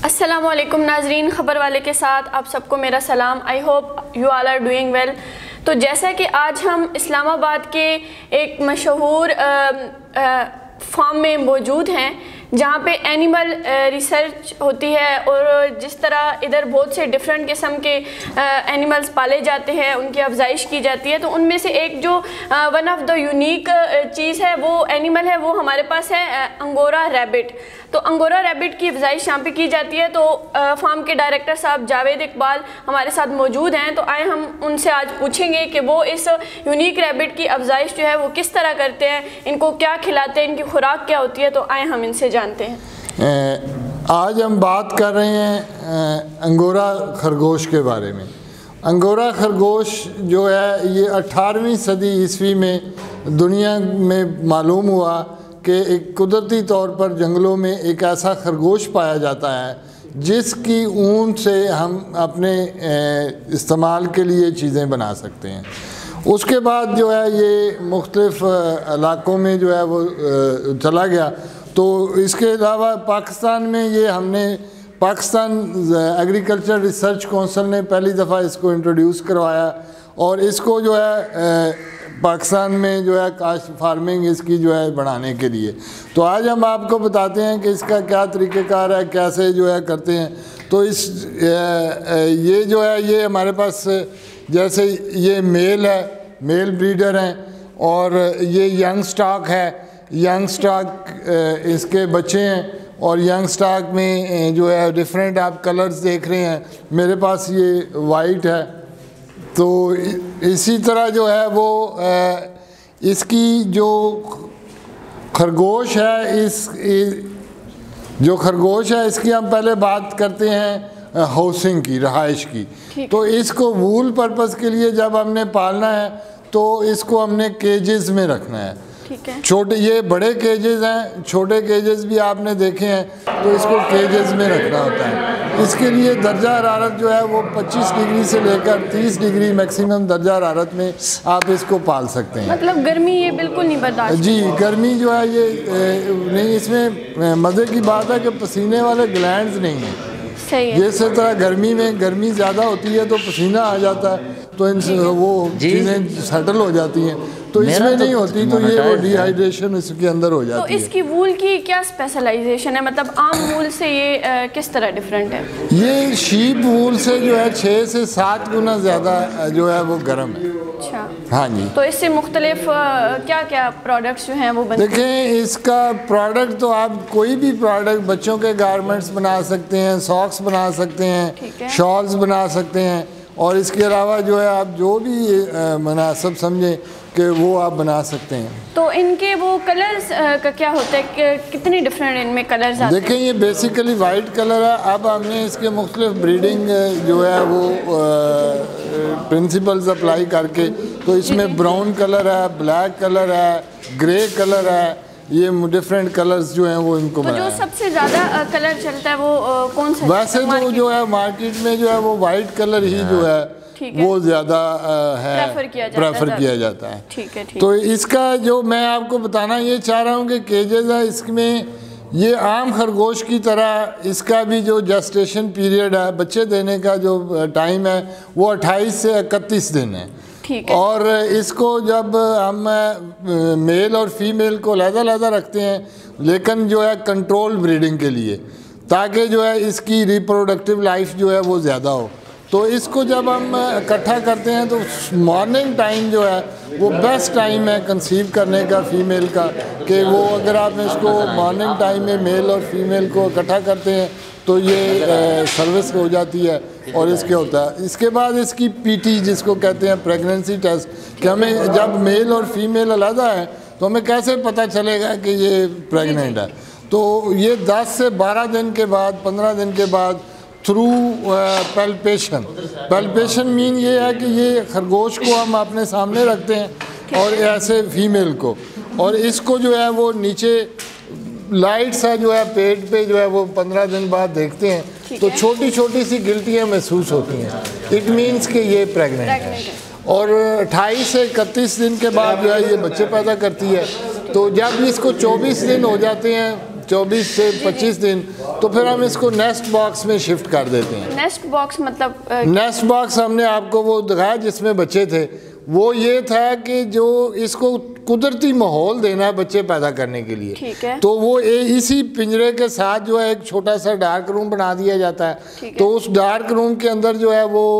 अस्सलामुअलैकुम नाजरीन, ख़बर वाले के साथ आप सबको मेरा सलाम। I hope you all are doing well. तो जैसा कि आज हम इस्लामाबाद के एक मशहूर फार्म में मौजूद हैं जहाँ पे एनिमल रिसर्च होती है और जिस तरह इधर बहुत से डिफरेंट किस्म के एनिमल्स पाले जाते हैं, उनकी अफजाइश की जाती है, तो उनमें से एक जो वन ऑफ द यूनिक चीज़ है, वो एनिमल है, वो हमारे पास है अंगोरा रैबिट। तो अंगोरा रैबिट की अफजाइश यहाँ पे की जाती है। तो फार्म के डायरेक्टर साहब जावेद इकबाल हमारे साथ मौजूद हैं। तो आए हम उनसे आज पूछेंगे कि वो इस यूनिक रैबिट की अफजाइश जो है वो किस तरह करते हैं, इनको क्या खिलाते हैं, इनकी खुराक क्या होती है। तो आए हम इनसे जानते हैं। आज हम बात कर रहे हैं अंगोरा खरगोश के बारे में। अंगोरा खरगोश जो है ये 18वीं सदी ईस्वी में दुनिया में मालूम हुआ कि एक कुदरती तौर पर जंगलों में एक ऐसा खरगोश पाया जाता है जिसकी ऊन से हम अपने इस्तेमाल के लिए चीज़ें बना सकते हैं। उसके बाद जो है ये मुख्तलिफ़ इलाक़ों में जो है वो चला गया। तो इसके अलावा पाकिस्तान में ये हमने पाकिस्तान एग्रीकल्चर रिसर्च काउंसिल ने पहली दफ़ा इसको इंट्रोड्यूस करवाया और इसको जो है पाकिस्तान में जो है काश्त फार्मिंग इसकी जो है बढ़ाने के लिए। तो आज हम आपको बताते हैं कि इसका क्या तरीक़ेकार है, कैसे जो है करते हैं। तो ये जो है ये हमारे पास जैसे ये मेल है, मेल ब्रीडर हैं, और ये यंग स्टॉक है, यंग स्टॉक इसके बच्चे हैं। और यंग स्टॉक में जो है डिफरेंट आप कलर्स देख रहे हैं, मेरे पास ये वाइट है। तो इसी तरह जो है वो इसकी जो खरगोश है जो खरगोश है इसकी हम पहले बात करते हैं हाउसिंग की, रहाइश की। तो इसको वूल पर्पस के लिए जब हमने पालना है तो इसको हमने केजेस में रखना है। छोटे ये बड़े केजेस हैं, छोटे केजेस भी आपने देखे हैं, तो इसको केजेस में रखना होता है। इसके लिए दर्जा हरारत जो है वो 25 डिग्री से लेकर 30 डिग्री मैक्सिमम दर्जा हरारत में आप इसको पाल सकते हैं। मतलब गर्मी ये बिल्कुल नहीं बर्दाश्त? जी, गर्मी जो है ये नहीं। इसमें मज़े की बात है कि पसीने वाले ग्लैंड्स नहीं हैं। सही है। जिस तरह गर्मी में गर्मी ज़्यादा होती है तो पसीना आ जाता है, तो इनसे वो चीज़ें सेटल हो जाती हैं, तो इसमें नहीं होती, तो ये वो डिहाइड्रेशन इसके अंदर हो जाती है। तो इसकी वूल की क्या स्पेशलाइजेशन है, मतलब आम वूल से ये किस तरह डिफरेंट है? ये शीप वूल से जो है 6 से 7 गुना ज़्यादा जो है वो गर्म है। अच्छा, हाँ जी। तो इससे मुख्तलिफ क्या क्या प्रोडक्ट्स जो हैं वो बनते हैं? देखें, इसका प्रोडक्ट तो आप कोई भी प्रोडक्ट, बच्चों के गारमेंट्स बना सकते हैं, सॉक्स बना सकते हैं, शॉल्स बना सकते हैं, और इसके अलावा जो है आप जो भी मुनासिब समझें कि वो आप बना सकते हैं। तो इनके वो कलर्स का क्या होता है कि कितनी डिफरेंट इनमें कलर्स आते हैं? देखें, ये बेसिकली वाइट कलर है। अब हमने इसके मुख्तलिफ ब्रीडिंग जो है वो प्रिंसिपल्स अप्लाई करके, तो इसमें ब्राउन कलर है, ब्लैक कलर है, ग्रे कलर है, ये डिफरेंट कलर्स जो हैं वो इनको बनाया। तो जो सबसे ज़्यादा कलर चलता है वो कौन सा? वैसे तो जो है मार्केट में जो है वो वाइट कलर ही जो है वो ज़्यादा है प्रेफर किया जाता है। ठीक है। तो इसका जो मैं आपको बताना ये चाह रहा हूँ कि केजेस है, इसमें ये आम खरगोश की तरह इसका भी जो जेस्टेशन पीरियड है, बच्चे देने का जो टाइम है, वो 28 से 31 दिन है। और इसको जब हम मेल और फीमेल को अलग-अलग रखते हैं, लेकिन जो है कंट्रोल ब्रीडिंग के लिए, ताकि जो है इसकी रिप्रोडक्टिव लाइफ जो है वो ज़्यादा हो। तो इसको जब हम इकट्ठा करते हैं तो मॉर्निंग टाइम जो है वो बेस्ट टाइम है कंसीव करने का फीमेल का, कि वो अगर आप इसको मॉर्निंग टाइम में मेल और फीमेल को इकट्ठा करते हैं तो ये सर्विस हो जाती है। और इसके होता है इसके बाद इसकी पीटी जिसको कहते हैं प्रेगनेंसी टेस्ट, कि हमें जब मेल और फीमेल अलग है तो हमें कैसे पता चलेगा कि ये प्रेग्नेंट है। तो ये 10 से 12 दिन के बाद, 15 दिन के बाद थ्रू पैल्पेशन मीन ये है कि ये खरगोश को हम अपने सामने रखते हैं और ऐसे फीमेल को, और इसको जो है वो नीचे लाइट सा जो है पेट पे जो है वो 15 दिन बाद देखते हैं तो छोटी छोटी सी गिल्टियाँ महसूस होती हैं। इट मीन्स कि ये प्रेग्नेंट है। और 28 से 31 दिन के बाद जो है ये बच्चे पैदा करती है। तो जब इसको 24 दिन हो जाते हैं, 24 से 25 दिन, तो फिर हम इसको नेस्ट बॉक्स में शिफ्ट कर देते हैं। नेस्ट बॉक्स मतलब नेस्ट बॉक्स हमने आपको वो दिखाया जिसमें बच्चे थे, वो ये था कि जो इसको कुदरती माहौल देना है बच्चे पैदा करने के लिए, ठीक है। तो वो इसी पिंजरे के साथ जो है एक छोटा सा डार्क रूम बना दिया जाता है। तो उस डार्क रूम के अंदर जो है वो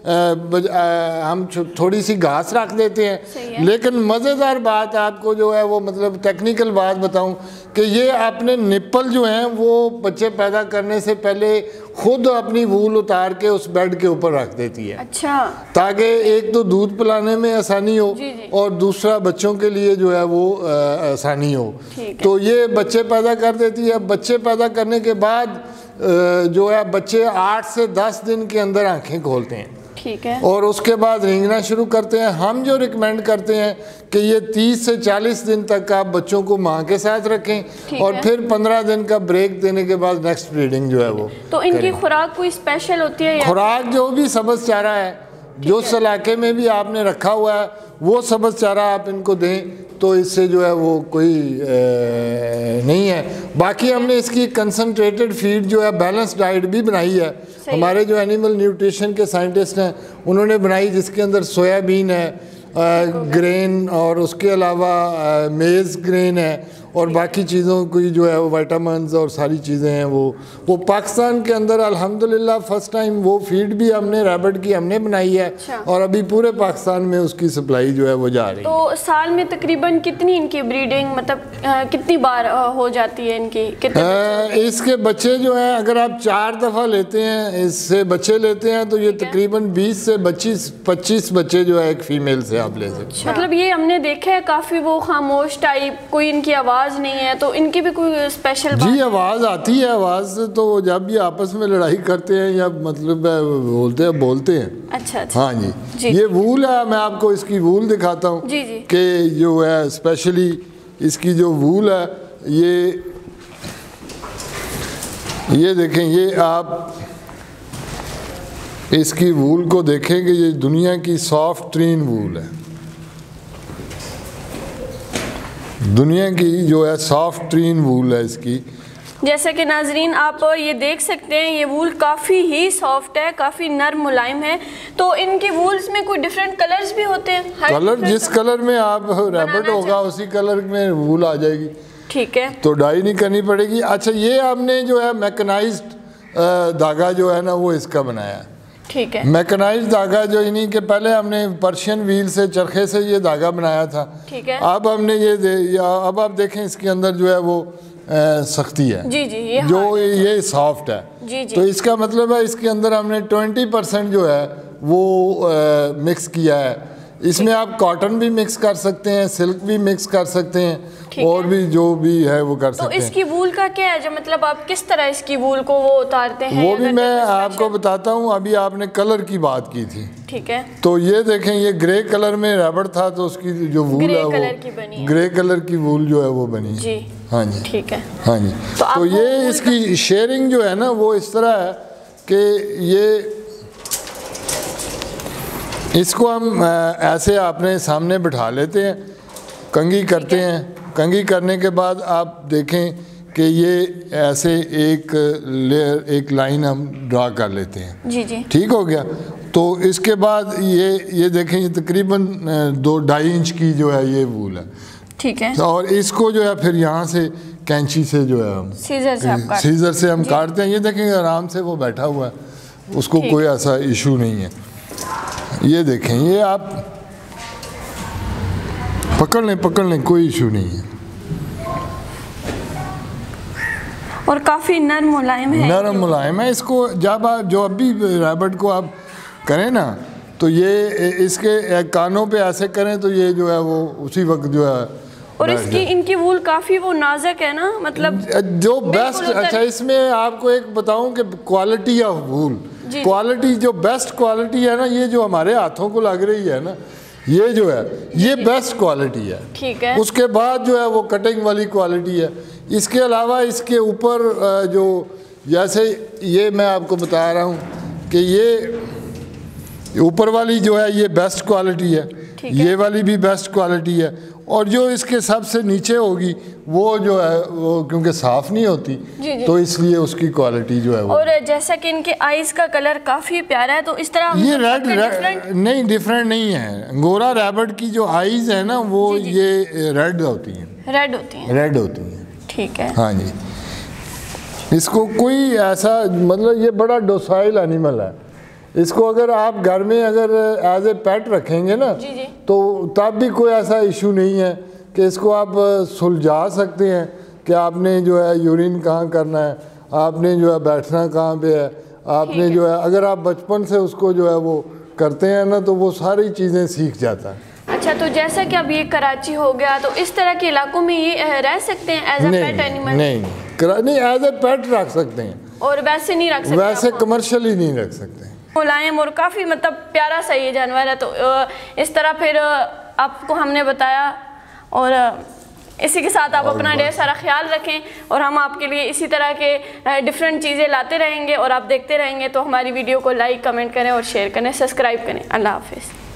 हम थोड़ी सी घास रख देते हैं। लेकिन मज़ेदार बात आपको जो है वो मतलब टेक्निकल बात बताऊं कि ये अपने निप्पल जो हैं वो बच्चे पैदा करने से पहले खुद अपनी वूल उतार के उस बेड के ऊपर रख देती है। अच्छा। ताकि एक तो दूध पिलाने में आसानी हो और दूसरा बच्चों के लिए जो है वो आसानी हो। तो ये बच्चे पैदा कर देती है। बच्चे पैदा करने के बाद जो है बच्चे 8 से 10 दिन के अंदर आंखें खोलते हैं, ठीक है। और उसके बाद रेंगना शुरू करते हैं। हम जो रिकमेंड करते हैं कि ये 30 से 40 दिन तक आप बच्चों को माँ के साथ रखें और फिर 15 दिन का ब्रेक देने के बाद नेक्स्ट ब्रीडिंग जो है वो। तो इनकी खुराक कोई स्पेशल होती है या? खुराक जो भी सब्ज़ चारा है, जो इस इलाके में भी आपने रखा हुआ है वो सब्ज़ चारा आप इनको दें, तो इससे जो है वो कोई नहीं है। बाकी हमने इसकी कंसनट्रेटेड फीड जो है बैलेंस डाइट भी बनाई है। हमारे जो एनिमल न्यूट्रिशन के साइंटिस्ट हैं उन्होंने बनाई, जिसके अंदर सोयाबीन है, ग्रेन और उसके अलावा मेज़ ग्रेन है और बाकी चीज़ों की जो है वो विटामिन्स और सारी चीज़ें हैं। वो पाकिस्तान के अंदर अल्हम्दुलिल्लाह फर्स्ट टाइम वो फीड भी हमने रैबिट की हमने बनाई है। अच्छा। और अभी पूरे पाकिस्तान में उसकी सप्लाई जो है वो जा रही है। तो साल में तकरीबन कितनी इनकी ब्रीडिंग मतलब कितनी बार हो जाती है इनकी? इसके बच्चे जो हैं अगर आप 4 दफ़ा लेते हैं इससे बच्चे लेते हैं तो ये तकरीबन 20 से 25 बच्चे जो है एक फ़ीमेल से आप ले सकते हैं। मतलब ये हमने देखा है काफ़ी वो खामोश टाइप, कोई इनकी आवाज़ नहीं है, तो इनकी भी कोई स्पेशल? जी आवाज़ आती है। आवाज़ तो जब भी आपस में लड़ाई करते हैं या मतलब बोलते हैं। अच्छा। हाँ जी। ये वूल है, मैं आपको इसकी वूल दिखाता हूँ कि जो है स्पेशली इसकी जो वूल है ये देखें, ये आप इसकी वूल को देखें कि ये दुनिया की सॉफ्ट ट्रीन वूल है। दुनिया की जो है सॉफ्ट ट्रीन वूल है इसकी। जैसे कि नाजरीन आप ये देख सकते हैं ये वूल काफ़ी ही सॉफ्ट है, काफ़ी नरम मुलायम है। तो इनकी वूल्स में कोई डिफरेंट कलर्स भी होते हैं? कलर जिस कलर में आप रैबिट होगा उसी कलर में वूल आ जाएगी। ठीक है। तो डाई नहीं करनी पड़ेगी। अच्छा, ये हमने जो है मैकेनाइज्ड धागा जो है ना वो इसका बनाया है। ठीक है। मैकेनाइज्ड धागा जो इन्हीं के पहले हमने पर्शियन व्हील से चरखे से ये धागा बनाया था। ठीक है। अब हमने अब आप देखें इसके अंदर जो है वो सख्ती है। जी जी। ये सॉफ्ट है। जी जी। तो इसका मतलब है इसके अंदर हमने 20% जो है वो मिक्स किया है। इसमें आप कॉटन भी मिक्स कर सकते हैं, सिल्क भी मिक्स कर सकते हैं और भी जो भी है वो कर सकते हैं। तो इसकी वूल का क्या है जो मतलब आप किस तरह इसकी वूल को वो उतारते हैं? वो भी मैं आपको बताता हूँ। अभी आपने कलर की बात की थी। ठीक है। तो ये देखें, ये ग्रे कलर में रबड़ था तो उसकी जो वूल है वो ग्रे कलर की वूल जो है वो बनी जी। हाँ जी। ठीक है। हाँ जी। तो ये इसकी शेयरिंग जो है ना वो इस तरह है कि ये इसको हम ऐसे अपने सामने बिठा लेते हैं, कंघी करते हैं। कंघी करने के बाद आप देखें कि ये ऐसे एक लेयर एक लाइन हम ड्रा कर लेते हैं। जी जी। ठीक हो गया। तो इसके बाद ये देखें, ये तकरीबन 2-2.5 इंच की जो है ये वूल है। ठीक है। और इसको जो है फिर यहाँ से कैंची से जो है हम सीजर से हम काटते हैं। ये देखें आराम से वो बैठा हुआ है, उसको कोई ऐसा इशू नहीं है। ये देखें, ये आप पकड़ लें कोई इशू नहीं है। और काफ़ी नरम मुलायम है। इसको जब आप जो अभी रैबिट को आप करें ना तो ये इसके कानों पे ऐसे करें तो ये जो है वो उसी वक्त जो है। और इनकी वूल काफ़ी वो नाजुक है ना, मतलब जो बेस्ट। अच्छा, इसमें आपको एक बताऊं कि क्वालिटी ऑफ वूल, क्वालिटी जो बेस्ट क्वालिटी है ना, ये जो हमारे हाथों को लग रही है ना, ये जो है ये बेस्ट क्वालिटी है। ठीक है। उसके बाद जो है वो कटिंग वाली क्वालिटी है। इसके अलावा इसके ऊपर जो जैसे ये मैं आपको बता रहा हूँ कि ये ऊपर वाली जो है ये बेस्ट क्वालिटी है। ठीक है। ये वाली भी बेस्ट क्वालिटी है। और जो इसके सबसे नीचे होगी वो जो है वो क्योंकि साफ़ नहीं होती, जी जी। तो इसलिए उसकी क्वालिटी जो है वो। और जैसा कि इनके आईज का कलर काफ़ी प्यारा है, तो इस तरह ये नहीं डिफरेंट नहीं है। अंगोरा रैबिट की जो आईज है ना वो ये रेड होती हैं, रेड होती हैं, रेड होती हैं। ठीक है। हाँ जी, इसको कोई ऐसा मतलब ये बड़ा डोसाइल एनिमल है। इसको अगर आप घर में अगर एज ए पेट रखेंगे ना जी जी। तो तब भी कोई ऐसा इशू नहीं है कि इसको आप सुलझा सकते हैं कि आपने जो है यूरिन कहाँ करना है, आपने जो है बैठना कहाँ पे है, आपने जो है अगर आप बचपन से उसको जो है वो करते हैं ना तो वो सारी चीज़ें सीख जाता है। अच्छा, तो जैसा कि अब ये कराची हो गया, तो इस तरह के इलाकों में ये रह सकते हैं एज ए पेट एनिमल? नहीं एज ए पेट रख सकते हैं, और वैसे नहीं रख सकते, वैसे कमर्शियली नहीं रख सकते। मुलायम और काफ़ी मतलब प्यारा सा ये जानवर है। तो इस तरह फिर आपको हमने बताया, और इसी के साथ आप अपना ढेर सारा ख्याल रखें, और हम आपके लिए इसी तरह के डिफरेंट चीज़ें लाते रहेंगे और आप देखते रहेंगे। तो हमारी वीडियो को लाइक, कमेंट करें और शेयर करें, सब्सक्राइब करें। अल्लाह हाफिज़।